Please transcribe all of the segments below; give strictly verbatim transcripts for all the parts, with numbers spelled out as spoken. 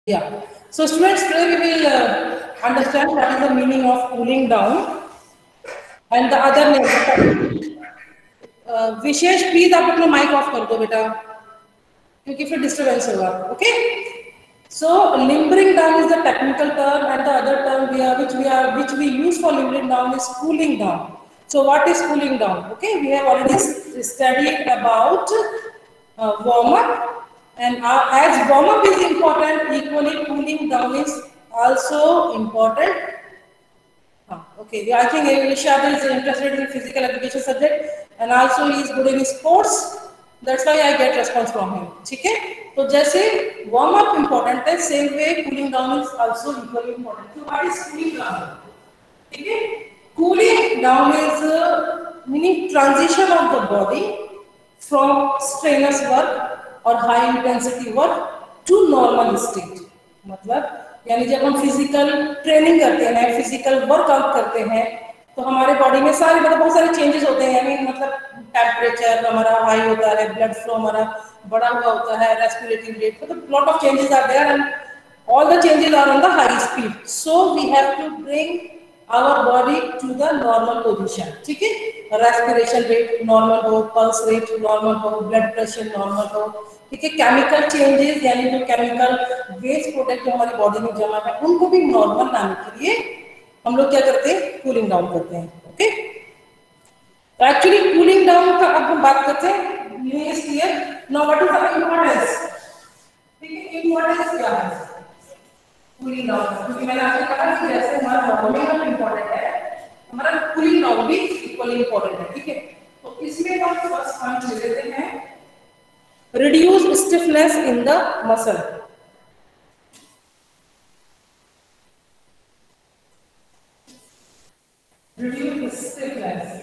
Yeah. So students, today we will uh, understand what is the meaning of cooling down and the other name. Uh, Vishesh please आप अपना mic off कर दो बेटा क्योंकि फिर disturbance होगा. Okay. So limbering down is the technical term, and the other term we are which we are which we use for limbering down is cooling down. So what is cooling down? Okay, we have already studied about uh, warm up, and uh, as warm up is important, equally cooling down is also important. Huh, okay, I think Ishad is interested in physical education subject, and also he is good in sports. That's why I get response from him. ठीक है? तो जैसे warm up important है, same way cooling down is also equally important. So what is cooling down? ठीक है? Cooling down is uh, meaning transition of the body from strenuous work or high intensity work to normal state. मतलब यानी जब हम physical training करते हैं, physical workout करते हैं, तो हमारे बॉडी में सारे मतलब बहुत सारे चेंजेस होते हैं. यानी मतलब टेम्परेचर हमारा हाई होता है, ब्लड फ्लो हमारा बढ़ा हुआ होता है, रेस्पिरेटरी रेट, मतलब lot of changes are there and all the changes are on the high speed. So we have to bring our body to the normal position. ठीक है? Respiration rate normal हो, pulse rate normal हो, blood pressure normal हो. ठीक है? Chemical changes यानी जो chemical waste product जो हमारी बॉडी में जमा है उनको भी नॉर्मल लाने के लिए हम लोग क्या करते हैं? कूलिंग डाउन करते हैं. ओके. तो एक्चुअली कूलिंग डाउन का अब हम बात करते हैं. Meaning is clear. Now what is the importance? ठीक है? इंपॉर्टेंस क्या है कूलिंग डाउन? क्योंकि मैंने आपसे कहा कि जैसे हमारा वार्मिंग इंपॉर्टेंट है, हमारा कूलिंग डाउन भी इक्वली इंपॉर्टेंट है. ठीक है? तो इसमें हम फर्स्ट पॉइंट ले लेते हैं, reduce stiffness in the muscle. Reduce stiffness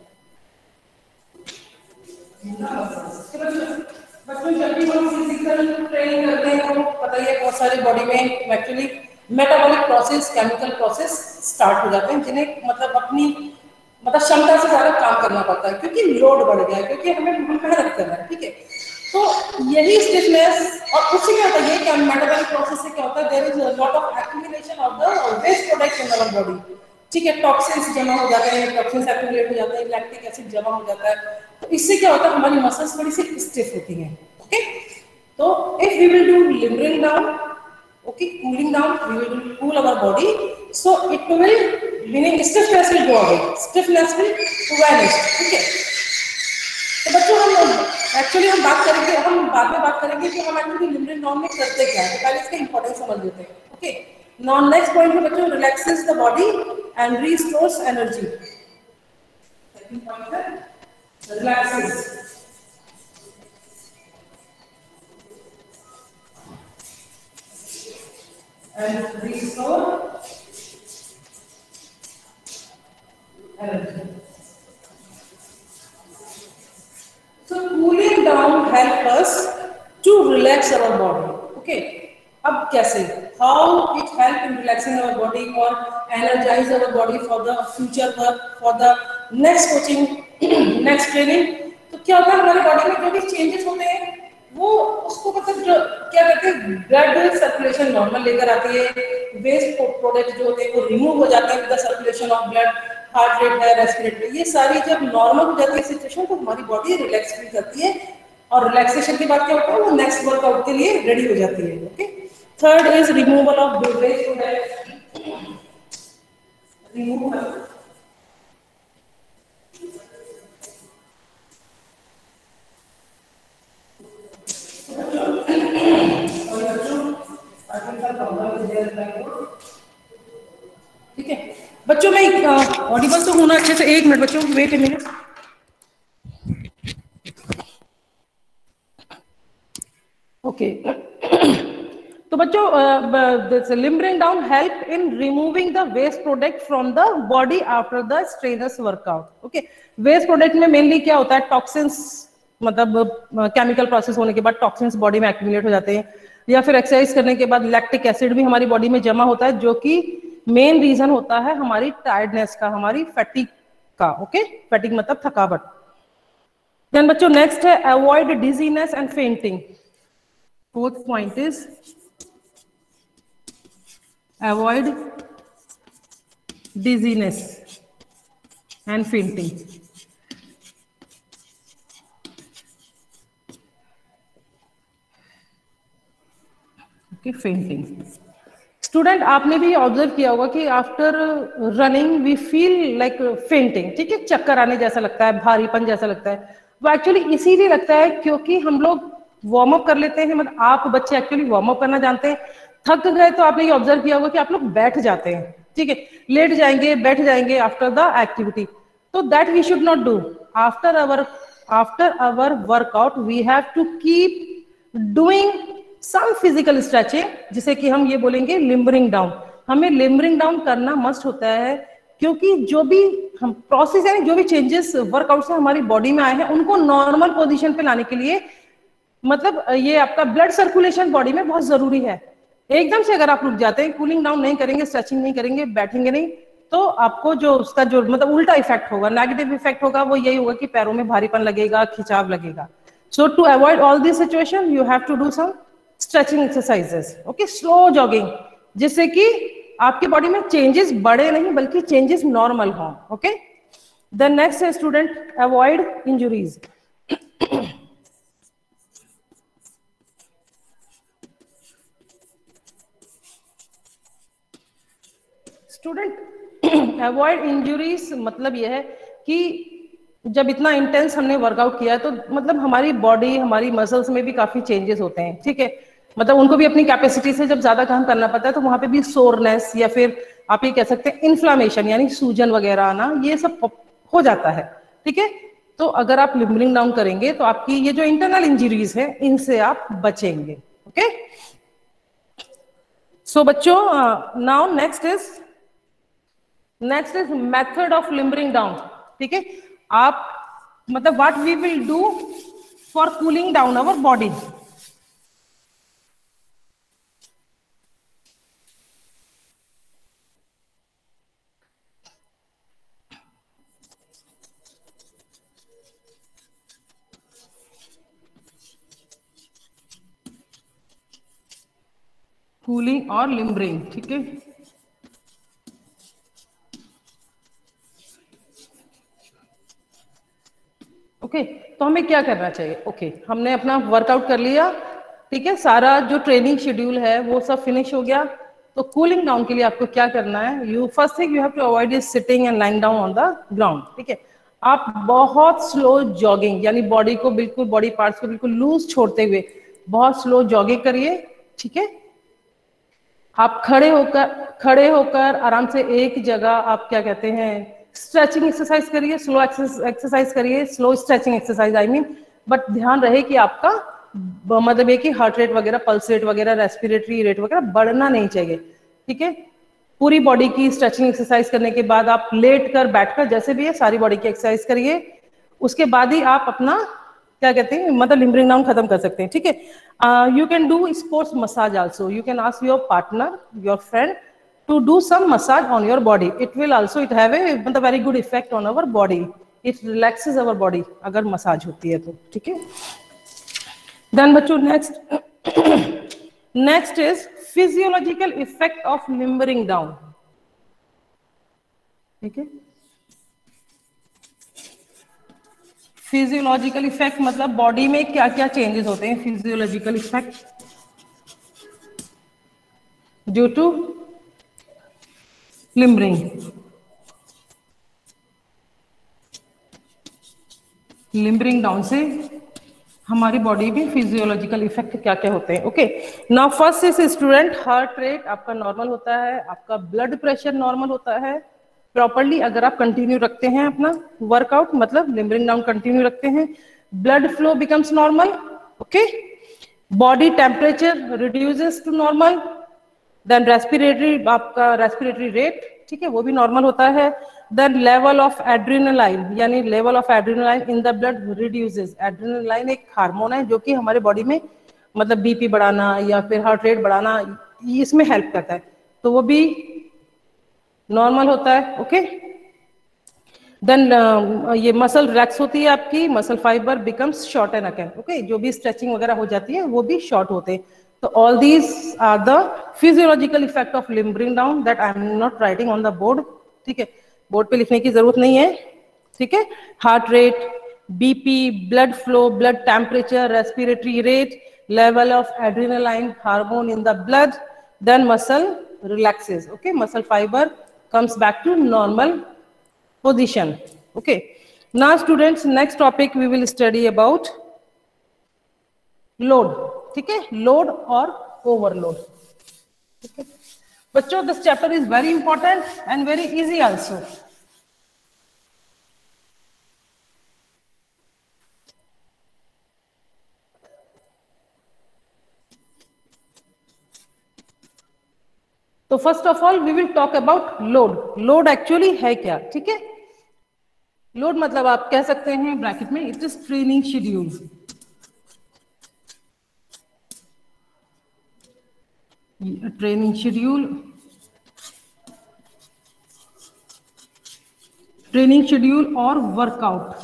in the muscle. बच्चों जब भी हम फिजिकल ट्रेनिंग करते हैं तो पता ही है बहुत सारे बॉडी में actually metabolic process, chemical process start हो जाते हैं, जिन्हें मतलब अपनी मतलब क्षमता से ज्यादा काम करना पड़ता है क्योंकि लोड बढ़ गया है, क्योंकि हमें मेहनत करना है. ठीक है? तो यही स्टिफनेस और उससे क्या होता है कि मेटाबॉलिक प्रोसेस से क्या होता है, there is lot of accumulation of the waste products in our body. ठीक है? टॉक्सिन्स जमा हो जाते हैं, टॉक्सिन्स एक्यूमुलेट हो जाते हैं, लैक्टिक एसिड जमा हो जाता है. तो इससे क्या होता है, हमारी मसल्स थोड़ी सी स्टिफ होती हैं. ओके. तो if we will do limbering down, okay, cooling down, we will cool our body, so it will meaning stiffness will go away, stiffness will vanish. ठीक है? तो बच्चों हम एक्चुअली हम बात करेंगे, हम बाद में बात करेंगे कि हम एक्चुअली लिम्बरिंग डाउन में करते क्या है. पहले इसका इंपॉर्टेंस समझ लेते हैं. ओके. नाउ नेक्स्ट पॉइंट है बच्चों, relaxes the body and restores energy. Second point है relaxes and restore energy. So cooling down help us to relax our body. Okay. अब कैसे? How it help in relaxing our body or energize our body for the future work, for the next coaching, next training. तो क्या होता है हमारे body में जो भी चेंजेस होते हैं वो उसको मतलब क्या कहते हैं, ब्लड सर्कुलेशन नॉर्मल लेकर आती है, वेस्ट प्रोडक्ट जो होते हैं वो रिमूव हो जाते हैं with the circulation of blood, heart rate है, रेस्पिरेटरी, ये सारी जब नॉर्मल हो जाती है सिचुएशन तो हमारी बॉडी रिलैक्स फील करती है और रिलैक्सेशन के बाद क्या होता है वो नेक्स्ट वर्कआउट के लिए रेडी हो जाती है. Okay. Third is removal of waste product. Removal ठीक है बच्चों में ऑडिबल तो होना अच्छे से. एक मिनट बच्चों, वेट ए मिनट. ओके. तो बच्चों limbering down help in removing the waste product from the body after the strenuous workout. Okay. Waste product में मेनली क्या होता है, टॉक्सिन्स, मतलब केमिकल प्रोसेस होने के बाद टॉक्सिन्स बॉडी में एक्यूमुलेट हो जाते हैं, या फिर एक्सरसाइज करने के बाद लैक्टिक एसिड भी हमारी बॉडी में जमा होता है, जो कि मेन रीजन होता है हमारी टायर्डनेस का, हमारी फैटिक का. ओके. फैटिक मतलब थकावट. देन बच्चों नेक्स्ट है avoid dizziness and fainting. Fourth point is avoid dizziness and fainting. Okay, fainting. Student, आपने भी ऑब्जर्व किया होगा कि after running we feel like fainting, ठीक है, चक्कर आने जैसा लगता है, भारीपन जैसा लगता है। वो एक्चुअली इसीलिए लगता है क्योंकि हम लोग वार्म अप कर लेते हैं, मतलब आप बच्चे एक्चुअली वार्म अप करना जानते हैं। थक गए तो आपने ये ऑब्जर्व किया होगा कि आप लोग बैठ जाते हैं, ठीक है, लेट जाएंगे, बैठ जाएंगे आफ्टर द एक्टिविटी। तो that we should not do. After our after our workout we have to keep doing some physical stretching, जिसे कि हम ये बोलेंगे लिम्बरिंग डाउन। हमें लिम्बरिंग डाउन करना मस्ट होता है, क्योंकि जो भी हम प्रोसेस है, जो भी चेंजेस वर्कआउट से हमारी बॉडी में आए हैं, उनको नॉर्मल पोजीशन पे लाने के लिए, मतलब ये आपका ब्लड सर्कुलेशन बॉडी में बहुत जरूरी है। एकदम से अगर आप रुक जाते हैं, कूलिंग डाउन नहीं करेंगे, स्ट्रेचिंग नहीं करेंगे, बैठेंगे नहीं, तो आपको जो उसका जो मतलब उल्टा इफेक्ट होगा, नेगेटिव इफेक्ट होगा, वो यही होगा कि पैरों में भारीपन लगेगा, खिंचाव लगेगा। So to avoid all this situation you have to do some stretching exercises, okay, slow jogging, जिससे कि आपकी बॉडी में चेंजेस बड़े नहीं बल्कि चेंजेस नॉर्मल हों। ओके, द नेक्स्ट है student, avoid injuries. Student, avoid injuries मतलब यह है कि जब इतना इंटेंस हमने वर्कआउट किया तो मतलब हमारी बॉडी, हमारी मसल्स में भी काफी चेंजेस होते हैं, ठीक है, मतलब उनको भी अपनी कैपेसिटी से जब ज्यादा काम करना पड़ता है तो वहां पे भी सोरनेस या फिर आप ये कह सकते हैं इन्फ्लामेशन यानी सूजन वगैरह आना, ये सब हो जाता है, ठीक है। तो अगर आप लिम्बरिंग डाउन करेंगे तो आपकी ये जो इंटरनल इंजरीज है इनसे आप बचेंगे। ओके, सो बच्चों, now next is next is method of limbering down, ठीक है। आप मतलब what we will do for cooling down our body. Cooling और लिम्बरिंग, ठीक है। ओके okay, तो हमें क्या करना चाहिए? ओके okay, हमने अपना वर्कआउट कर लिया, ठीक है, सारा जो ट्रेनिंग शेड्यूल है वो सब फिनिश हो गया। तो कूलिंग डाउन के लिए आपको क्या करना है? You first thing you have to avoid is sitting and lying down on the ground, ठीक है। आप बहुत स्लो जॉगिंग यानी बॉडी को बिल्कुल, बॉडी पार्ट्स को बिल्कुल लूज छोड़ते हुए बहुत स्लो जॉगिंग करिए, ठीक है। आप खड़े होकर खड़े होकर आराम से एक जगह आप क्या कहते हैं स्ट्रेचिंग एक्सरसाइज करिए, स्लो एक्सरसाइज करिए, slow stretching exercise I mean, but ध्यान रहे कि आपका मतलब है कि हार्ट रेट वगैरह, पल्स रेट वगैरह, रेस्पिरेटरी रेट वगैरह बढ़ना नहीं चाहिए, ठीक है। पूरी बॉडी की स्ट्रेचिंग एक्सरसाइज करने के बाद आप लेट कर, बैठ कर, जैसे भी है सारी बॉडी की एक्सरसाइज करिए। उसके बाद ही आप अपना क्या कहते हैं मतलब लिम्बरिंग डाउन खत्म कर सकते हैं, ठीक है। You can do sports massage also, you can ask your partner, your friend to do some massage on your body. It will also it have a मतलब very good effect on our body. It relaxes our body अगर massage होती है तो, ठीक है। Then बच्चों next next is physiological effect of limbering down, ठीक है। फिजियोलॉजिकल इफेक्ट मतलब बॉडी में क्या क्या चेंजेस होते हैं। Physiological effect due to limbering. Limbering down से हमारी बॉडी में फिजियोलॉजिकल इफेक्ट क्या क्या होते हैं। Okay, now first is student, heart rate आपका नॉर्मल होता है, आपका ब्लड प्रेशर नॉर्मल होता है प्रॉपरली अगर आप कंटिन्यू रखते हैं अपना वर्कआउट, मतलब लिम्बरिंग डाउन कंटिन्यू रखते हैं। Blood flow becomes normal, okay. Body temperature reduces to normal. Then respiratory, आपका रेस्पिरेटरी रेट, ठीक है, वो भी नॉर्मल होता है। देन लेवल ऑफ एड्रेनालाइन यानी level of adrenaline in the blood reduces. Adrenaline एक हार्मोन है जो कि हमारे बॉडी में मतलब बीपी बढ़ाना या फिर हार्ट रेट बढ़ाना इसमें हेल्प करता है, तो वो भी नॉर्मल होता है, ओके। देन uh, ये मसल रिलैक्स होती है आपकी, muscle fibre becomes short and again, okay. जो भी स्ट्रेचिंग वगैरह हो जाती है वो भी शॉर्ट होते हैं। तो all these are the physiological effect of limb bring down that I am not writing on the board. ठीक है, बोर्ड पे लिखने की जरूरत नहीं है. ठीक है, heart rate, BP, blood flow, blood temperature, respiratory rate, level of adrenaline hormone in the blood, then muscle relaxes. Okay, muscle fiber comes back to normal position. Okay, now students, next topic we will study about load. ठीक है, load और overload. ठीक है बच्चों, this chapter is very important and very easy also. तो first of all we will talk about load. Load actually है क्या? ठीक है, लोड मतलब आप कह सकते हैं ब्रैकेट में, it is training schedule. Training schedule, training schedule और वर्कआउट.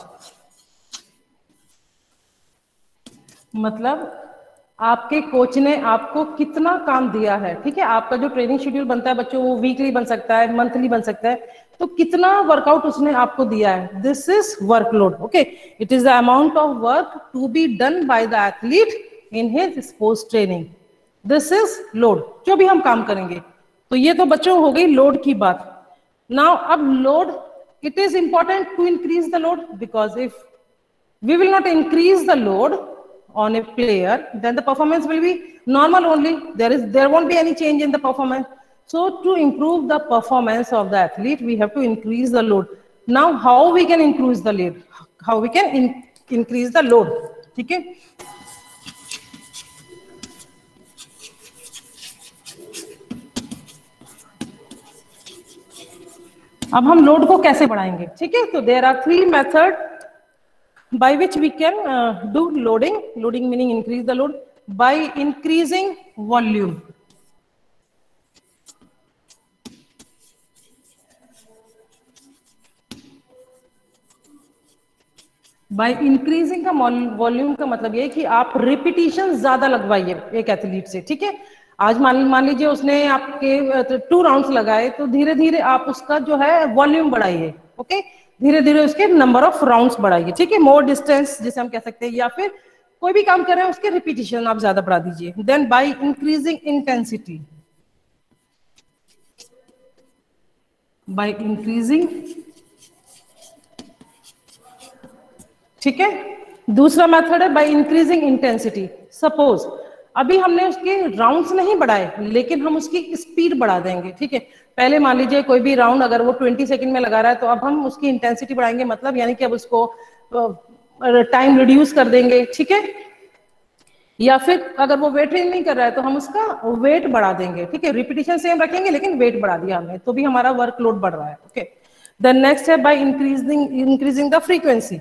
मतलब आपके कोच ने आपको कितना काम दिया है. ठीक है, आपका जो ट्रेनिंग शेड्यूल बनता है बच्चों, वो वीकली बन सकता है, मंथली बन सकता है. तो कितना वर्कआउट उसने आपको दिया है, this is workload. Okay, it is the amount of work to be done by the athlete in his sports training. This is load. जो भी हम काम करेंगे, तो ये तो बच्चों हो गई लोड की बात. नाउ अब load, it is important to increase the load, because if we will not increase the load on a player, then the performance will be normal only. There is there won't be any change in the performance. So to improve the performance of the athlete, we have to increase the load. Now how we can increase the load? How we can in, increase the load? ठीक है, अब हम load को कैसे बढ़ाएंगे? ठीक है, तो there are three method by which we can uh, do loading. Loading meaning increase the load by increasing volume. By increasing का वॉल्यूम का मतलब ये है कि आप रिपीटिशन ज्यादा लगवाइए एक एथलीट से. ठीक है, आज मान मान लीजिए उसने आपके टू राउंड्स लगाए, तो धीरे धीरे आप उसका जो है वॉल्यूम बढ़ाइए. ओके, धीरे धीरे उसके नंबर ऑफ राउंड्स बढ़ाइए. ठीक है, मोर डिस्टेंस जिसे हम कह सकते हैं, या फिर कोई भी काम कर रहे हैं उसके रिपीटिशन आप ज्यादा बढ़ा दीजिए. Then by increasing intensity, by increasing. ठीक है, दूसरा मेथड है बाय इंक्रीजिंग इंटेंसिटी. सपोज अभी हमने उसके राउंड्स नहीं बढ़ाए, लेकिन हम उसकी स्पीड बढ़ा देंगे. ठीक है, पहले मान लीजिए कोई भी राउंड अगर वो बीस सेकंड में लगा रहा है, तो अब हम उसकी इंटेंसिटी बढ़ाएंगे, मतलब यानी कि अब उसको टाइम रिड्यूस कर देंगे. ठीक है, या फिर अगर वो वेट ट्रेन नहीं कर रहा है, तो हम उसका वेट बढ़ा देंगे. ठीक है, रिपीटिशन सेम रखेंगे, लेकिन वेट बढ़ा दिया हमने, तो भी हमारा वर्कलोड बढ़ रहा है. ओके, देन नेक्स्ट है by increasing increasing the frequency.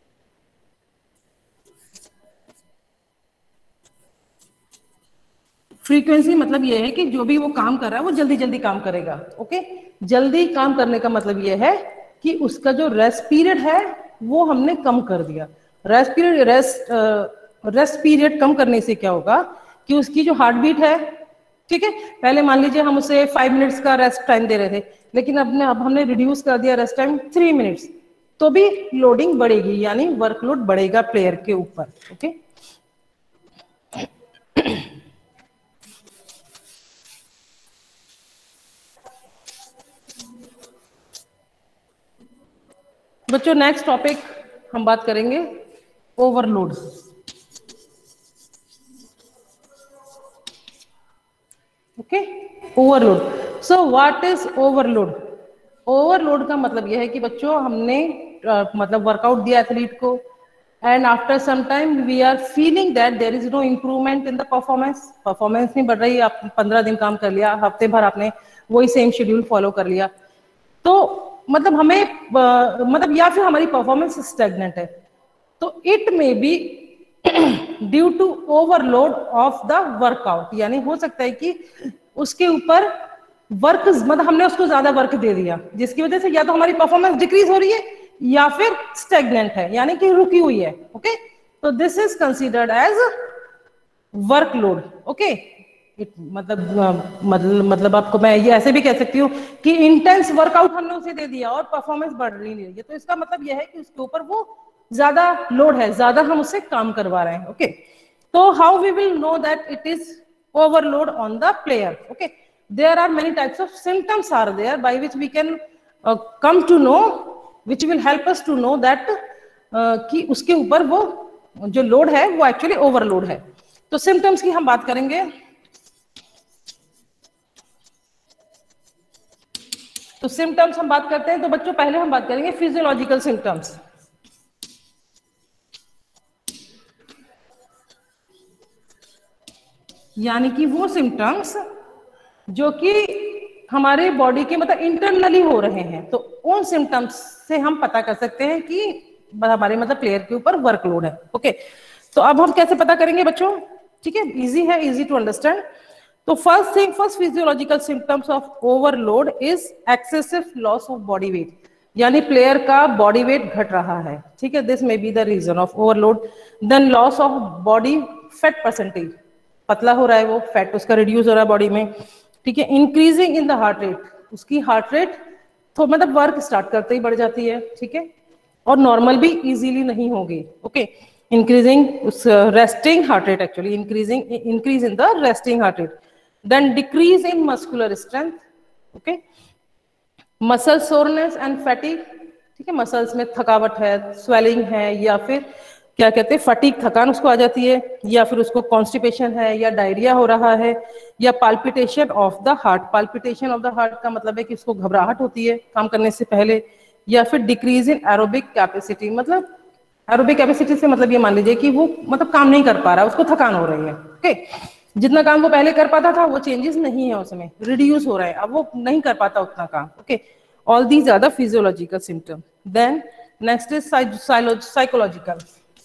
Frequency मतलब ये है कि जो भी वो काम कर रहा है वो जल्दी जल्दी काम करेगा. ओके, जल्दी काम करने का मतलब ये है कि उसका जो रेस्ट पीरियड है वो हमने कम कर दिया. Rest period rest rest period कम करने से क्या होगा कि उसकी जो हार्ट बीट है, ठीक है, पहले मान लीजिए हम उसे फाइव मिनट्स का रेस्ट टाइम दे रहे थे, लेकिन अब ने अब हमने रिड्यूस कर दिया रेस्ट टाइम थ्री मिनट्स, तो भी लोडिंग बढ़ेगी, यानी वर्कलोड बढ़ेगा प्लेयर के ऊपर. ओके, बच्चों नेक्स्ट टॉपिक हम बात करेंगे overload. Okay, overload. So what is overload? Overload का मतलब यह है कि बच्चों हमने uh, मतलब वर्कआउट दिया एथलीट को, and after some time we are feeling that there is no improvement in the performance. Performance नहीं बढ़ रही, आप पंद्रह दिन काम कर लिया, हफ्ते भर आपने वही सेम शेड्यूल फॉलो कर लिया, तो मतलब हमें uh, मतलब या फिर हमारी परफॉर्मेंस स्टैग्नेंट है, तो it may be due to overload of the workout. यानी हो सकता है कि उसके ऊपर वर्क मतलब हमने उसको ज्यादा वर्क दे दिया, जिसकी वजह से या तो हमारी परफॉर्मेंस डिक्रीज हो रही है या फिर स्टैग्नेंट है, यानी कि रुकी हुई है. ओके, तो this is considered as workload. Okay, मतलब मतलब मतलब आपको मैं ये ऐसे भी कह सकती हूँ कि इंटेंस वर्कआउट हमने उसे दे दिया और परफॉर्मेंस बढ़ रही नहीं है, तो इसका मतलब यह है कि उसके ऊपर वो ज्यादा लोड है, ज्यादा हम उससे काम करवा रहे हैं। ओके, तो how we will know that it is overload on the player? Okay, there are many types of symptoms are there by which we can uh, come to know, which will help us to know that uh, कि उसके ऊपर वो जो load है वो actually overload है। तो symptoms की हम बात करेंगे। तो सिम्टम्स हम बात करते हैं तो बच्चों पहले हम बात करेंगे फिजियोलॉजिकल सिम्टम्स। यानी कि वो सिम्टम्स जो कि हमारे बॉडी के मतलब इंटरनली हो रहे हैं, तो उन सिम्टम्स से हम पता कर सकते हैं कि हमारे मतलब प्लेयर के ऊपर वर्कलोड है। ओके, तो अब हम कैसे पता करेंगे बच्चों? ठीक है, इजी है, इजी टू अंडरस्टैंड। तो first thing, first physiological symptoms of overload is excessive loss of body weight, यानी प्लेयर का बॉडी वेट घट रहा है। ठीक है, this may be the reason of overload. Then loss of body fat percentage, पतला हो रहा है वो, फैट उसका रिड्यूस हो रहा है बॉडी में। ठीक है, increasing in the heart rate, उसकी हार्ट रेट तो मतलब वर्क स्टार्ट करते ही बढ़ जाती है। ठीक है, और नॉर्मल भी इजीली नहीं होगी। ओके, इंक्रीजिंग उस resting heart rate, actually increasing increase in the resting heart rate. Then decrease in muscular strength. Okay, muscle soreness and fatigue. ठीक है, मसल्स में थकावट है, स्वेलिंग है, या फिर क्या कहते हैं फटीक, थकान उसको आ जाती है, या फिर उसको कॉन्स्टिपेशन है, या डायरिया हो रहा है, या palpitation of the heart. Palpitation of the heart का मतलब है कि उसको घबराहट होती है काम करने से पहले, या फिर डिक्रीज इन एरोबिक कैपेसिटी, मतलब एरोबिक कैपेसिटी से मतलब ये मान लीजिए कि वो मतलब काम नहीं कर पा रहा, उसको थकान हो रही है। ओके, जितना काम वो पहले कर पाता था वो चेंजेस नहीं है उसमें, रिड्यूस हो रहा है, अब वो नहीं कर पाता उतना काम। Okay, all these are the physiological symptom. Then next is psychological.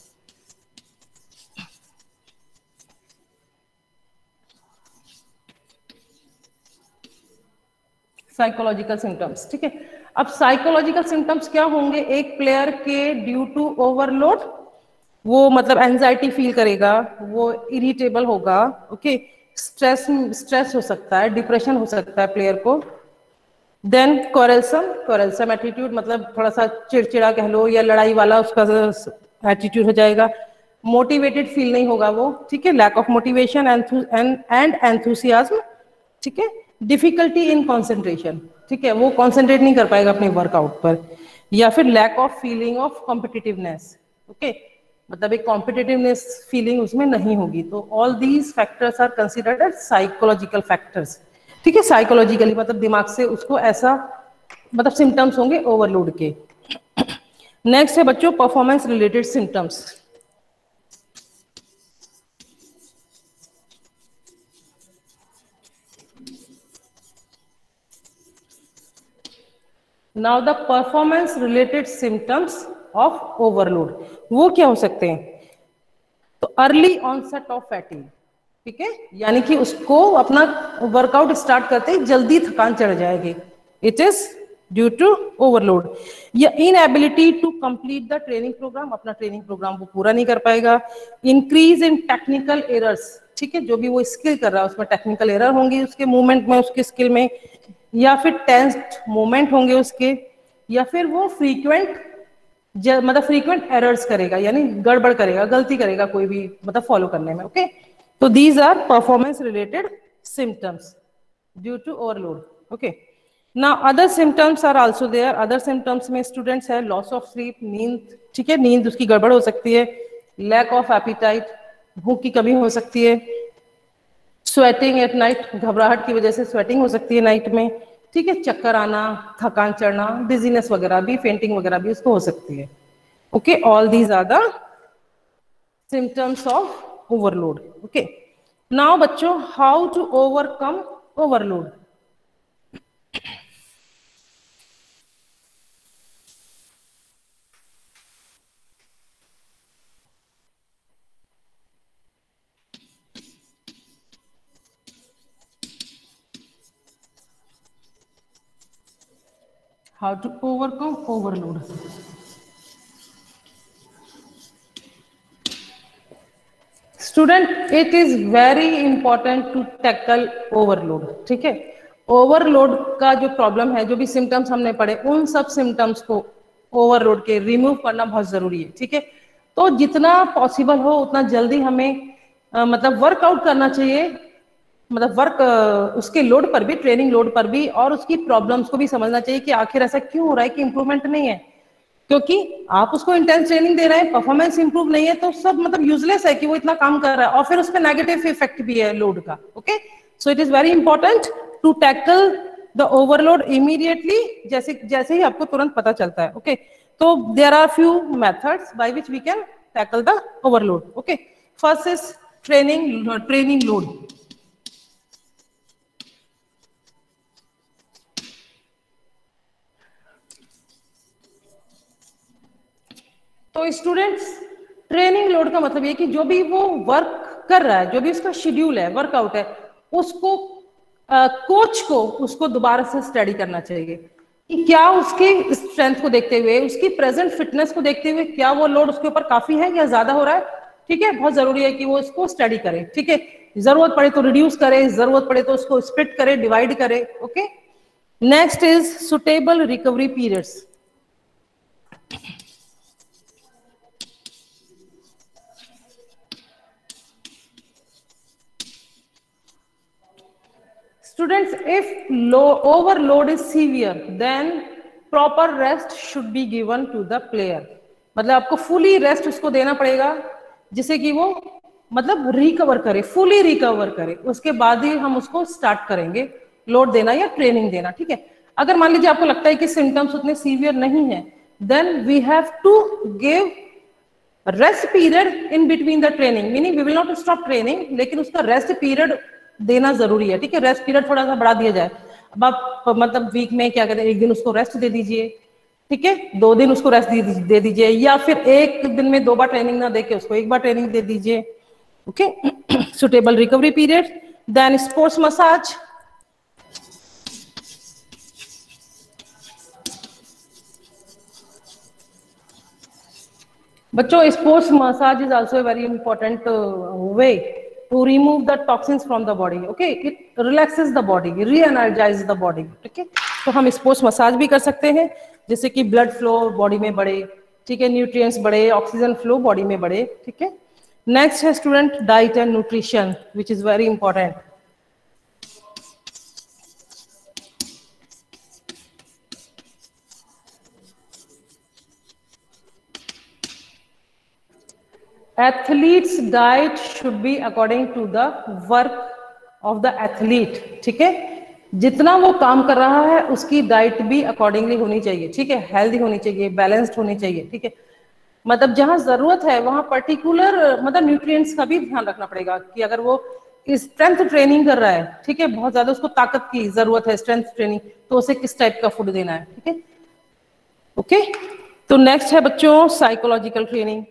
Psychological symptoms, ठीक है। अब साइकोलॉजिकल सिम्टम्स क्या होंगे? एक प्लेयर के ड्यू टू ओवरलोड वो मतलब एंजाइटी फील करेगा, वो इरिटेबल होगा। ओके, स्ट्रेस स्ट्रेस हो सकता है, डिप्रेशन हो सकता है प्लेयर को। देन क्वेरलसम, क्वेरलसम एटीट्यूड मतलब थोड़ा सा चिड़चिड़ा कह लो, या लड़ाई वाला उसका एटीट्यूड हो जाएगा। मोटिवेटेड फील नहीं होगा वो, ठीक है, lack of motivation and and enthusiasm. ठीक है, डिफिकल्टी इन कॉन्सेंट्रेशन, ठीक है, वो कॉन्सेंट्रेट नहीं कर पाएगा अपने वर्कआउट पर। या फिर lack of feeling of competitiveness. Okay, मतलब एक कॉम्पिटिटिवनेस फीलिंग उसमें नहीं होगी। तो all these factors are considered as psychological factors. ठीक है, साइकोलॉजिकली मतलब दिमाग से उसको ऐसा मतलब सिम्टम्स होंगे ओवरलोड के। नेक्स्ट है बच्चों performance related symptoms. Now the performance related symptoms of overload, वो क्या हो सकते हैं? तो अर्ली ऑनसेट ऑफ फैटिग, ठीक है, यानी कि उसको अपना वर्कआउट स्टार्ट करते ही जल्दी थकान चढ़ जाएगी, it is due to overload. या inability to complete the training programme, अपना ट्रेनिंग प्रोग्राम वो पूरा नहीं कर पाएगा। इंक्रीज इन टेक्निकल एरर्स, ठीक है, जो भी वो स्किल कर रहा है उसमें टेक्निकल एरर होंगी उसके मूवमेंट में, उसके स्किल में। या फिर टेंस्ड मूवमेंट होंगे उसके। या फिर वो फ्रीक्वेंट मतलब फ्रीक्वेंट एरर्स करेगा, यानी गड़बड़ करेगा, गलती करेगा कोई भी मतलब फॉलो करने में। ओके, तो these are performance related symptoms due to overload. Okay, now other symptoms are also there. Other symptoms में स्टूडेंट्स है लॉस ऑफ स्लीप, नींद, ठीक है, नींद उसकी गड़बड़ हो सकती है। लैक ऑफ एपिटाइट, भूख की कमी हो सकती है। स्वेटिंग एट नाइट, घबराहट की वजह से स्वेटिंग हो सकती है नाइट में। ठीक है, चक्कर आना, थकान चढ़ना, डिजीनेस वगैरह भी, फेंटिंग वगैरह भी उसको हो सकती है। Okay, all these are the symptoms of overload. Okay, नाउ बच्चों how to overcome overload. How to overcome overload. Student, it is very important to tackle overload. ठीक है, ओवरलोड का जो प्रॉब्लम है, जो भी सिम्टम्स हमने पढ़े, उन सब सिम्टम्स को ओवरलोड के रिमूव करना बहुत जरूरी है। ठीक है, तो जितना पॉसिबल हो उतना जल्दी हमें आ, मतलब वर्कआउट करना चाहिए, मतलब वर्क उसके लोड पर भी, ट्रेनिंग लोड पर भी, और उसकी प्रॉब्लम्स को भी समझना चाहिए कि आखिर ऐसा क्यों हो रहा है कि इंप्रूवमेंट नहीं है। क्योंकि आप उसको इंटेंस ट्रेनिंग दे रहे हैं, परफॉर्मेंस इंप्रूव नहीं है, तो सब मतलब यूजलेस है कि वो इतना काम कर रहा है, और फिर उस पर नेगेटिव इफेक्ट भी है लोड का। Okay, so it is very important to tackle the overload immediately, जैसे जैसे ही आपको तुरंत पता चलता है। ओके, तो there are few methods by which we can tackle the overload. Okay, first is training training load. तो स्टूडेंट्स, ट्रेनिंग लोड का मतलब ये कि जो भी वो वर्क कर रहा है, जो भी उसका शेड्यूल है, वर्कआउट है, उसको कोच uh, को उसको दोबारा से स्टडी करना चाहिए कि क्या उसकी स्ट्रेंथ को देखते हुए, उसकी प्रेजेंट फिटनेस को देखते हुए, क्या वो लोड उसके ऊपर काफी है या ज्यादा हो रहा है। ठीक है, बहुत जरूरी है कि वो इसको स्टडी करे। ठीक है, जरूरत पड़े तो रिड्यूस करे, जरूरत पड़े तो उसको स्प्लिट करे, डिवाइड करे। Okay, next is suitable recovery periods. Students, if low, overload is severe, then proper rest should be given to the player. मतलब आपको फुली रेस्ट उसको देना पड़ेगा, जिससे कि वो मतलब रिकवर करे, फुली रिकवर करे, उसके बाद ही हम उसको स्टार्ट करेंगे लोड देना या ट्रेनिंग देना। ठीक है, अगर मान लीजिए आपको लगता है कि सिम्टम्स उतने सीवियर नहीं है, then we have to give rest period in between the training, meaning we will not stop training, लेकिन उसका रेस्ट पीरियड देना जरूरी है। ठीक है, रेस्ट पीरियड थोड़ा सा बढ़ा दिया जाए। अब आप मतलब वीक में क्या कहते हैं, एक दिन उसको रेस्ट दे दीजिए, ठीक है, दो दिन उसको रेस्ट दे दीजिए, या फिर एक दिन में दो बार ट्रेनिंग ना देके उसको एक बार ट्रेनिंग दे दीजिए। Okay, suitable recovery period, then sports massage. बच्चों, sports massage is also a very important uh, way to remove the toxins from the body. Okay, it relaxes the body, re-energizes the body. ठीक है, तो हम sports massage भी कर सकते हैं, जिससे कि ब्लड फ्लो बॉडी में बढ़े। ठीक है, न्यूट्रिएंट्स बढ़े, ऑक्सीजन फ्लो बॉडी में बढ़े। ठीक है, नेक्स्ट है student diet and nutrition, which is very important. Athletes diet should be according to the work of the athlete. ठीक है, जितना वो काम कर रहा है उसकी डाइट भी अकॉर्डिंगली होनी चाहिए। ठीक है, हेल्दी होनी चाहिए, बैलेंस्ड होनी चाहिए। ठीक है, मतलब जहां जरूरत है वहां पर्टिकुलर मतलब न्यूट्रिएंट्स का भी ध्यान रखना पड़ेगा कि अगर वो स्ट्रेंथ ट्रेनिंग कर रहा है, ठीक है, बहुत ज्यादा उसको ताकत की जरूरत है, स्ट्रेंथ ट्रेनिंग, तो उसे किस टाइप का फूड देना है। ठीक है, ओके, तो नेक्स्ट है बच्चों psychological training.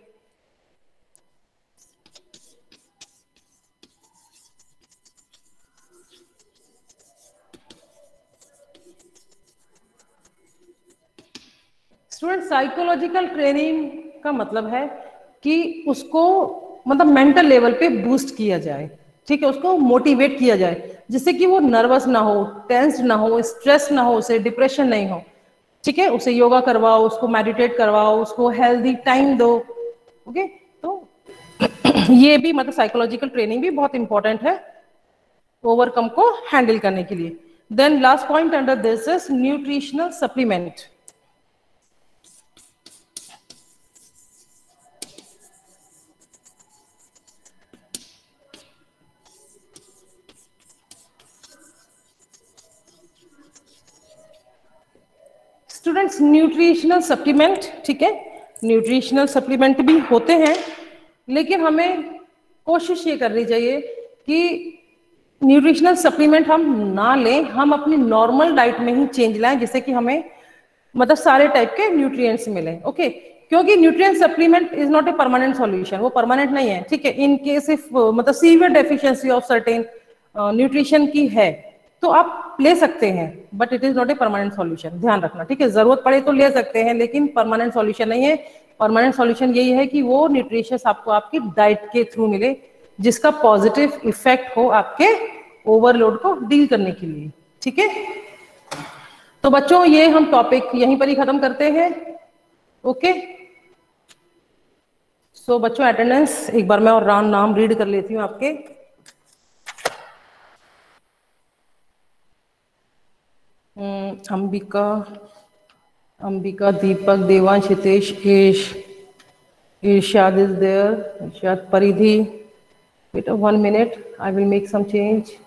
Student, psychological training का मतलब है कि उसको मतलब मेंटल लेवल पे बूस्ट किया जाए। ठीक है, उसको मोटिवेट किया जाए, जिससे कि वो नर्वस ना हो, टेंस्ड ना हो, स्ट्रेस ना हो, उसे डिप्रेशन नहीं हो। ठीक है, उसे योगा करवाओ, उसको मेडिटेट करवाओ, उसको हेल्दी टाइम दो। ओके, तो ये भी मतलब साइकोलॉजिकल ट्रेनिंग भी बहुत इंपॉर्टेंट है ओवरकम को हैंडल करने के लिए। Then last point under this is nutritional supplement. Students, nutritional supplement, ठीक है, न्यूट्रिशनल सप्लीमेंट भी होते हैं, लेकिन हमें कोशिश ये करनी चाहिए कि न्यूट्रिशनल सप्लीमेंट हम ना लें, हम अपनी नॉर्मल डाइट में ही चेंज लाएं, जिससे कि हमें मतलब सारे टाइप के न्यूट्रिएंट्स मिलें। ओके, क्योंकि nutrient supplement is not a permanent solution, वो परमानेंट नहीं है। ठीक है, इन केस इफ मतलब severe deficiency of certain nutrition की है तो आप ले सकते हैं, but it is not a permanent solution, ध्यान रखना। ठीक है, जरूरत पड़े तो ले सकते हैं, लेकिन परमानेंट सॉल्यूशन नहीं है। परमानेंट सॉल्यूशन यही है कि वो न्यूट्रिशियस आपको आपकी डाइट के थ्रू मिले, जिसका पॉजिटिव इफेक्ट हो आपके ओवरलोड को डील करने के लिए। ठीक है, तो बच्चों ये हम टॉपिक यहीं पर ही खत्म करते हैं। ओके, सो बच्चों अटेंडेंस एक बार मैं और राम नाम रीड कर लेती हूँ आपके। अंबिका, अंबिका, दीपक, देवांश, हितेश, ईश, Irshad is there, Irshad, Paridhi. Wait a one minute, I will make some change.